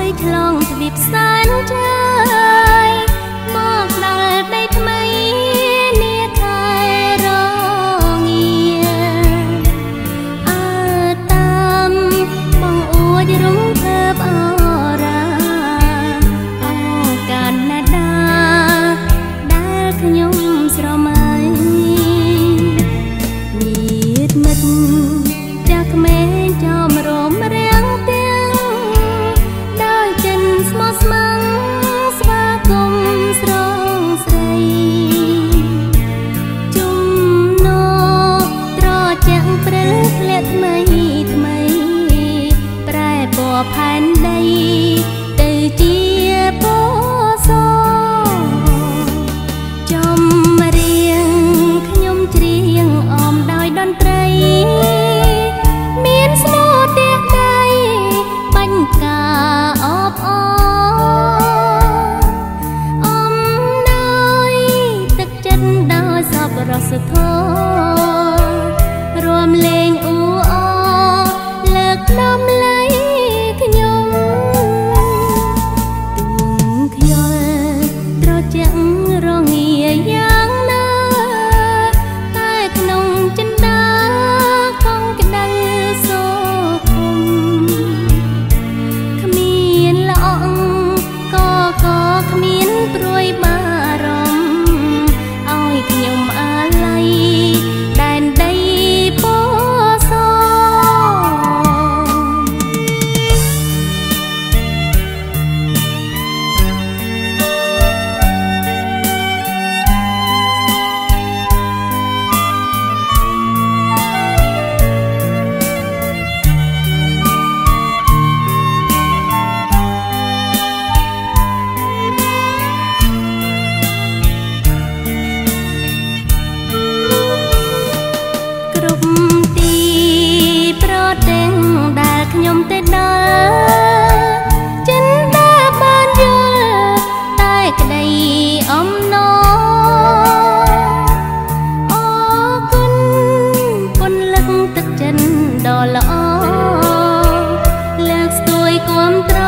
ឆ្លងទ្វីបសែនចាយមកដល់ដីថ្មីនាខែរងាអើតាមបងអួយរុងភើបអរាអូកាណាដាដែលខ្ញុំស្រមៃញាតិមិត្តចាស់ក្មេងចំរំរាំងទាំងដោយចិនស្មោះស្ម័គ្រស្វាគមន៍ស្រងស្រីជុំនោត្រជាក់ព្រិលធ្លាក់ថ្មីថ្មីប្រែពណ៌ផែនដីទៅជាពណ៌សចំរៀងខ្ញុំច្រៀងអមដោយតន្ត្រីមានស្នូទះដៃបាញ់កាអបអអំដោយទឹកចិត្តដោយសប្បុរសធម៌រួមលេងអ៊ូអលើកដំឡៃខ្ញុំទូងខ្យល់ត្រជាក់រងាយ៉ាងណាតែក្នុងចិន្តាកងក្តៅសូខុំគ្មានល្អក់ក៏គ្មានព្រួយបារម្ភឲ្យខ្ញុំអាល័យដែនដីពណ៌សគ្រប់ទីប្រទាំងដែលខ្ញុំទៅដល់ចិនដាបានយល់តែក្តីអំណរអរគុណពន្លឹកទឹកចិត្តដ៏ល្អលើកស្ទួយគាំទ្រ